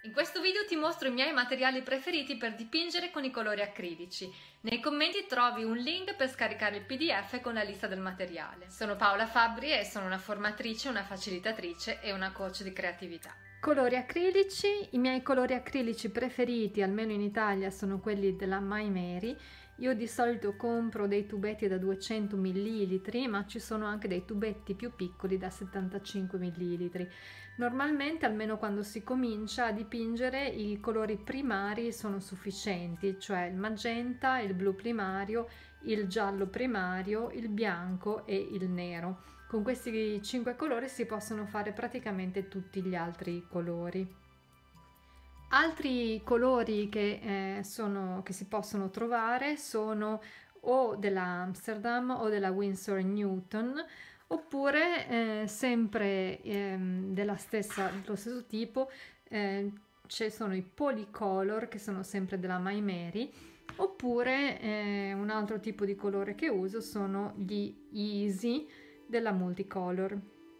In questo video ti mostro i miei materiali preferiti per dipingere con i colori acrilici. Nei commenti trovi un link per scaricare il PDF con la lista del materiale. Sono Paola Fabbri e sono una formatrice, una facilitatrice e una coach di creatività. Colori acrilici, i miei colori acrilici preferiti, almeno in Italia, sono quelli della My Mary. Io di solito compro dei tubetti da 200 ml, ma ci sono anche dei tubetti più piccoli da 75 ml. Normalmente, almeno quando si comincia a dipingere, i colori primari sono sufficienti, cioè il magenta, il blu primario, il giallo primario, il bianco e il nero. Con questi 5 colori si possono fare praticamente tutti gli altri colori. Altri colori che si possono trovare sono o della Amsterdam o della Winsor & Newton, oppure sempre dello stesso tipo ci sono i Polycolor, che sono sempre della My Mary, oppure un altro tipo di colore che uso sono gli Easy della Multicolor.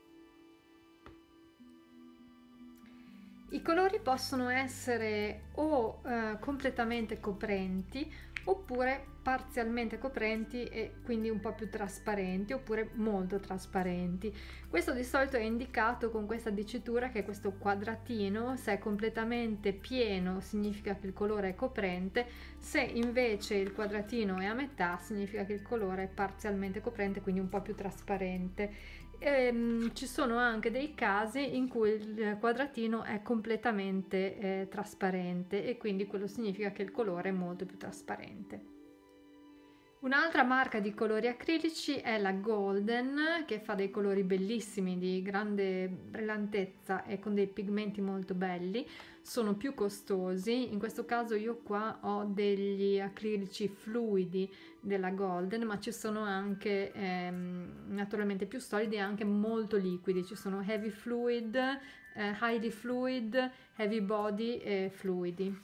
I colori possono essere o completamente coprenti oppure parzialmente coprenti e quindi un po' più trasparenti, oppure molto trasparenti. Questo di solito è indicato con questa dicitura, che è questo quadratino. Se è completamente pieno significa che il colore è coprente, se invece il quadratino è a metà significa che il colore è parzialmente coprente, quindi un po' più trasparente. Ci sono anche dei casi in cui il quadratino è completamente trasparente, e quindi quello significa che il colore è molto più trasparente. Un'altra marca di colori acrilici è la Golden, che fa dei colori bellissimi, di grande brillantezza e con dei pigmenti molto belli. Sono più costosi. In questo caso io qua ho degli acrilici fluidi della Golden, ma ci sono anche naturalmente più solidi e anche molto liquidi. Ci sono heavy fluid, highly fluid, heavy body e fluidi.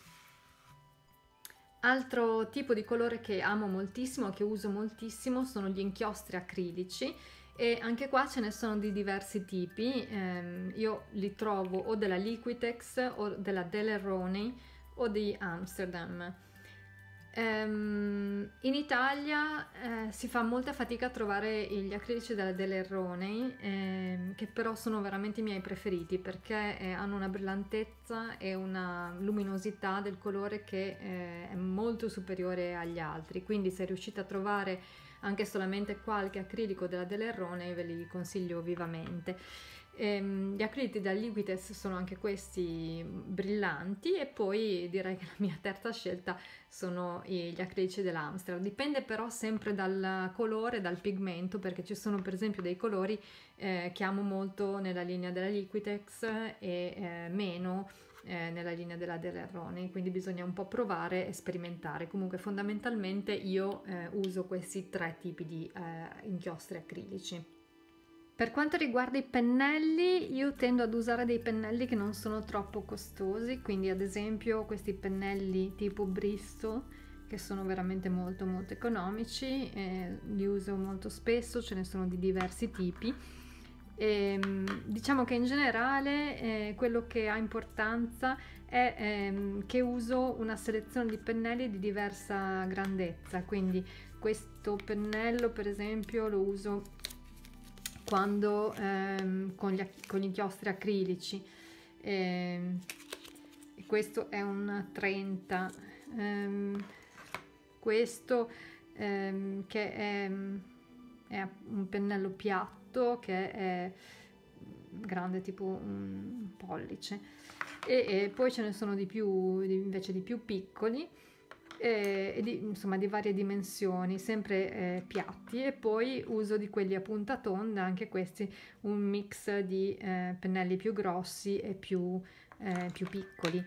Altro tipo di colore che amo moltissimo, che uso moltissimo, sono gli inchiostri acrilici, e anche qua ce ne sono di diversi tipi. Io li trovo o della Liquitex o della Daler-Rowney o di Amsterdam. In Italia si fa molta fatica a trovare gli acrilici della Daler-Rowney, che però sono veramente i miei preferiti, perché hanno una brillantezza e una luminosità del colore che è molto superiore agli altri. Quindi se riuscite a trovare anche solamente qualche acrilico della Daler-Rowney, ve li consiglio vivamente. Gli acrilici da Liquitex sono anche questi brillanti, e poi direi che la mia terza scelta sono gli acrilici dell'Amsterdam. Dipende però sempre dal colore, dal pigmento, perché ci sono per esempio dei colori che amo molto nella linea della Liquitex e meno nella linea della Daler-Rowney, quindi bisogna un po' provare e sperimentare. Comunque fondamentalmente io uso questi 3 tipi di inchiostri acrilici. Per quanto riguarda i pennelli, io tendo ad usare dei pennelli che non sono troppo costosi, quindi ad esempio questi pennelli tipo Bristol, che sono veramente molto economici, li uso molto spesso, ce ne sono di diversi tipi. Diciamo che in generale quello che ha importanza è che uso una selezione di pennelli di diversa grandezza, quindi questo pennello per esempio lo uso quando con gli inchiostri acrilici, questo è un 30, questo che è un pennello piatto, che è grande tipo un pollice, e poi ce ne sono invece di più piccoli, insomma di varie dimensioni, sempre piatti, e poi uso di quelli a punta tonda, anche questi un mix di pennelli più grossi e più piccoli.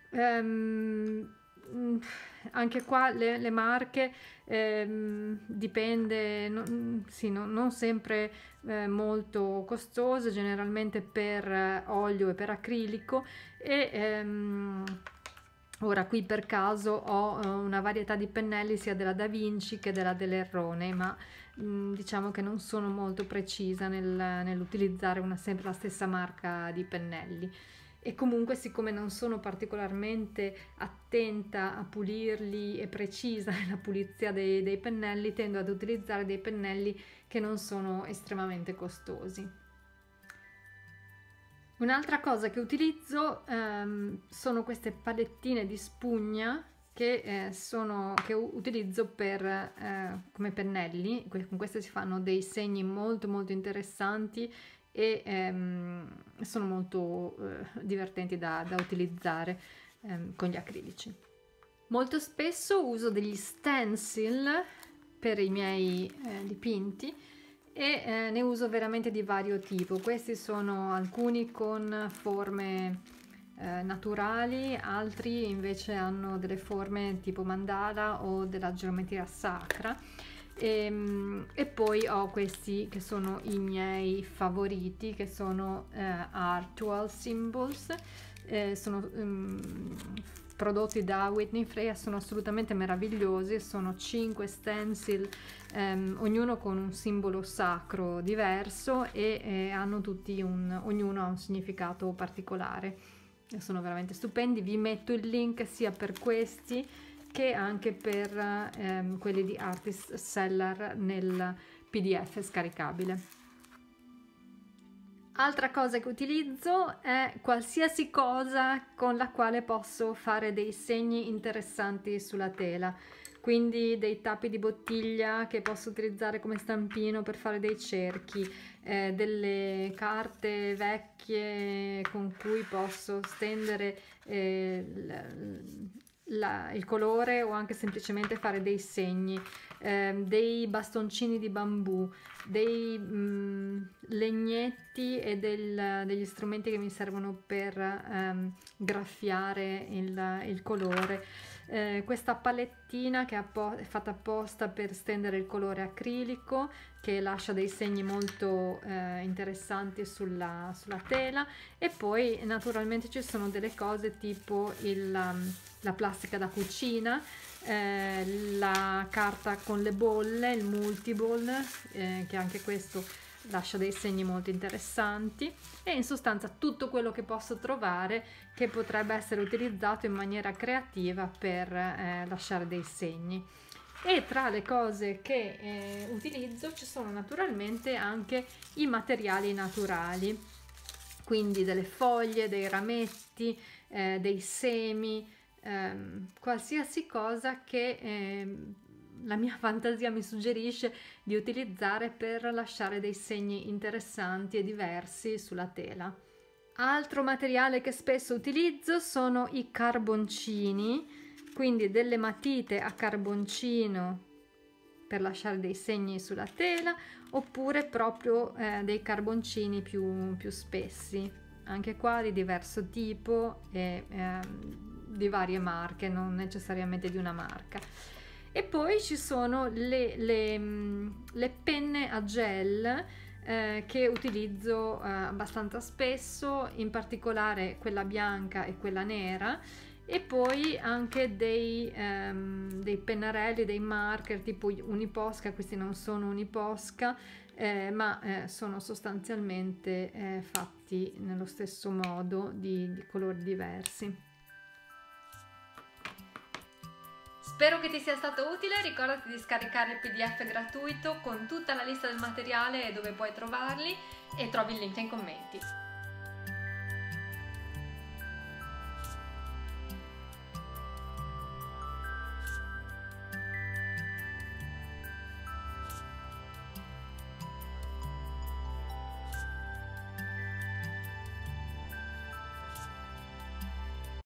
Anche qua le marche dipende, non sempre molto costose, generalmente per olio e per acrilico, e ora qui per caso ho una varietà di pennelli sia della Da Vinci che della Daler-Rowney, ma diciamo che non sono molto precisa nell'utilizzare sempre la stessa marca di pennelli. e comunque siccome non sono particolarmente attenta a pulirli e precisa nella pulizia dei pennelli, tendo ad utilizzare dei pennelli che non sono estremamente costosi. Un'altra cosa che utilizzo sono queste palettine di spugna che utilizzo come pennelli. Con queste si fanno dei segni molto molto interessanti e sono molto divertenti da utilizzare con gli acrilici. Molto spesso uso degli stencil per i miei dipinti e ne uso veramente di vario tipo. Questi sono alcuni con forme naturali, altri invece hanno delle forme tipo mandala o della geometria sacra. E poi ho questi che sono i miei favoriti, che sono Artwell Symbols, sono prodotti da Whitney Freya, sono assolutamente meravigliosi, sono 5 stencil, ognuno con un simbolo sacro diverso e hanno tutti ognuno ha un significato particolare. Sono veramente stupendi. Vi metto il link sia per questi che anche per quelli di Artist Seller nel PDF scaricabile. Altra cosa che utilizzo è qualsiasi cosa con la quale posso fare dei segni interessanti sulla tela, quindi dei tappi di bottiglia che posso utilizzare come stampino per fare dei cerchi, delle carte vecchie con cui posso stendere il colore o anche semplicemente fare dei segni, dei bastoncini di bambù, dei legnetti e degli strumenti che mi servono per graffiare il colore. Questa palettina che è fatta apposta per stendere il colore acrilico, che lascia dei segni molto interessanti sulla tela, e poi naturalmente ci sono delle cose tipo la plastica da cucina, la carta con le bolle, il multiball, che anche questo lascia dei segni molto interessanti, e in sostanza tutto quello che posso trovare che potrebbe essere utilizzato in maniera creativa per lasciare dei segni. E tra le cose che utilizzo ci sono naturalmente anche i materiali naturali, quindi delle foglie, dei rametti, dei semi, qualsiasi cosa che la mia fantasia mi suggerisce di utilizzare per lasciare dei segni interessanti e diversi sulla tela. Altro materiale che spesso utilizzo sono i carboncini, quindi delle matite a carboncino per lasciare dei segni sulla tela, oppure proprio dei carboncini più spessi, anche qua di diverso tipo e di varie marche, non necessariamente di una marca. E poi ci sono le penne a gel che utilizzo abbastanza spesso, in particolare quella bianca e quella nera, e poi anche dei pennarelli, dei marker tipo Uniposca. Questi non sono Uniposca, ma sono sostanzialmente fatti nello stesso modo, di colori diversi. Spero che ti sia stato utile. Ricordati di scaricare il PDF gratuito con tutta la lista del materiale e dove puoi trovarli, e trovi il link nei commenti.